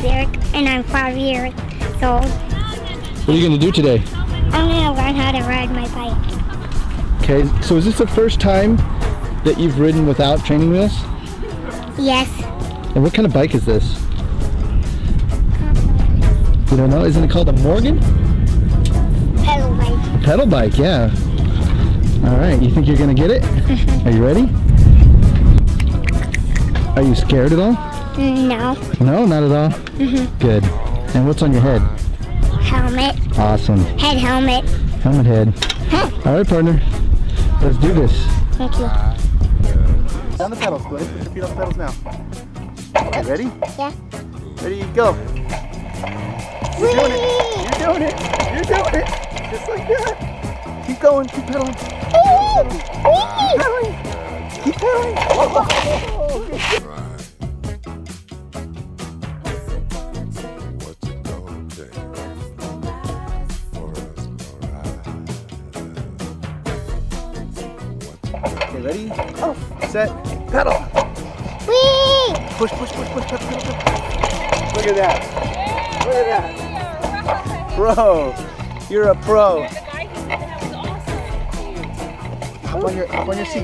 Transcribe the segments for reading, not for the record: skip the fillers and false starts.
Derek, and I'm 5 years old. What are you going to do today? I'm going to learn how to ride my bike. Okay, so is this the first time that you've ridden without training wheels? Yes. And what kind of bike is this? You don't know? Isn't it called a Morgan? Pedal bike. Pedal bike, yeah. All right, you think you're going to get it? Are you ready? Are you scared at all? No. No, not at all? Good. And what's on your head? Helmet. Awesome. Head helmet. Helmet head. All right, partner. Let's do this. Thank you. Down the pedals, go ahead. Put your feet on the pedals now. Okay, ready? Yeah. Ready, go. You're doing it. You're doing it. You're doing it. Just like that. Keep going. Keep pedaling. Keep pedaling. Keep pedaling. Oh, okay. Okay, ready? Oh. Set. Pedal. Whee! Push, push, push, push, pedal, pedal, pedal. Look at that. Look at that. Pro. You're a pro. Hop on your seat.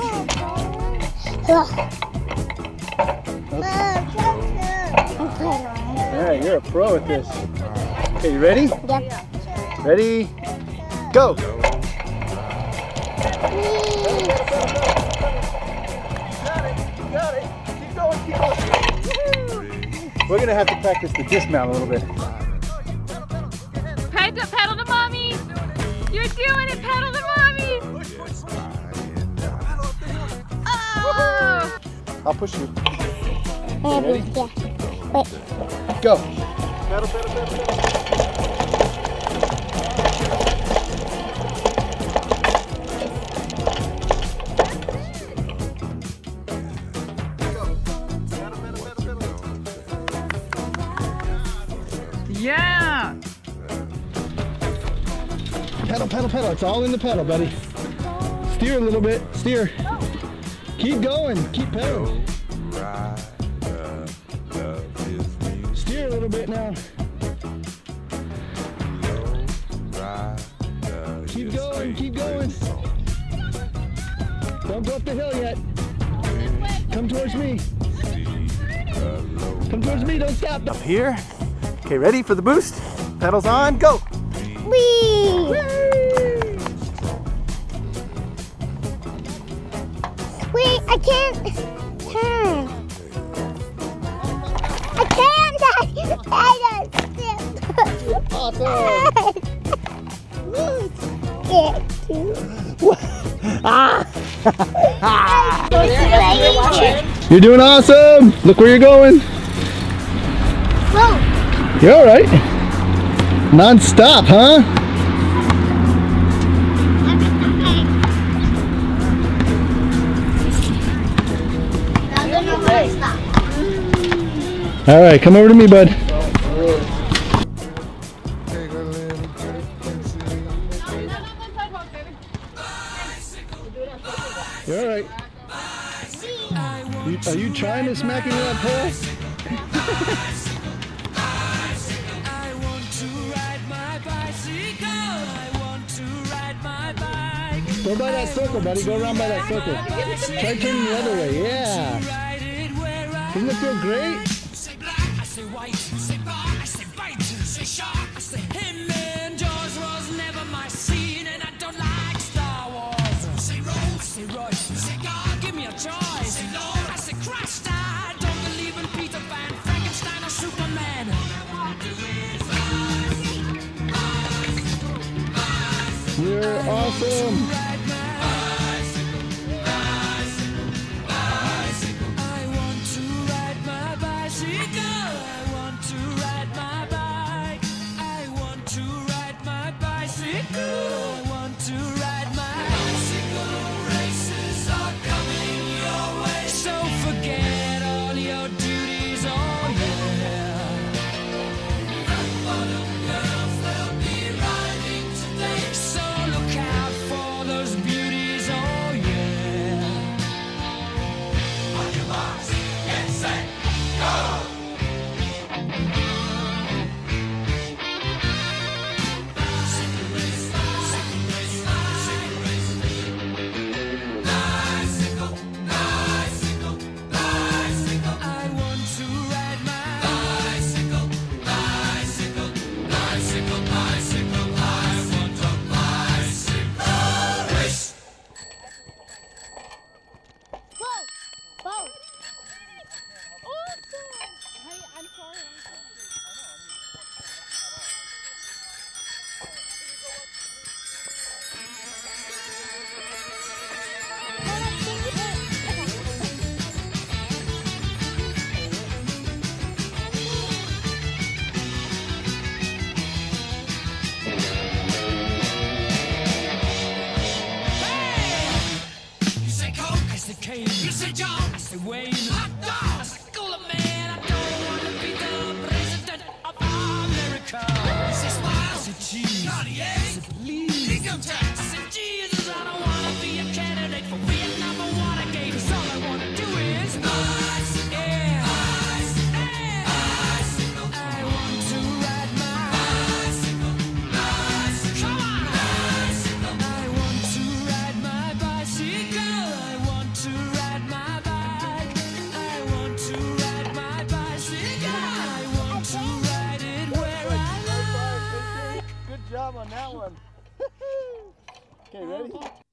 Yeah, you're a pro at this. Okay, you ready? Yep. Ready? Go. We're gonna have to practice the dismount a little bit. Pedal to mommy! You're doing it! Pedal to mommy! Oh! I'll push you. Ready? Yeah. Wait. Go. Pedal, pedal, pedal, pedal. Yeah! Pedal, pedal, pedal. It's all in the pedal, buddy. Steer a little bit. Steer. Keep going. Keep pedaling. Steer a little bit now. Keep going. Keep going. Don't go up the hill yet. Come towards me. Come towards me. Don't stop. Up here. Okay, ready for the boost? Pedals on. Go. Whee! Wait, I can't turn. I can't. You're doing awesome. Look where you're going. Whoa. You're all right. Non-stop, huh? All right, come over to me, bud. You're all right. Are you trying to smack into that pole? Go by that circle, buddy. Go around by that circle. Try turning the other way. Yeah. Doesn't it feel great? You're awesome. For the income tax. I said, Jesus, I don't wanna be a candidate for Vietnam or Watergate. 'Cause all I wanna do is ice, yeah, ice, yeah, bicycle. I want to ride my bicycle, bicycle. Come on, bicycle. I want to ride my bicycle. I want to ride my bike. I want to ride my bicycle. I want to ride it where I like. Good job on that one. Okay, ready?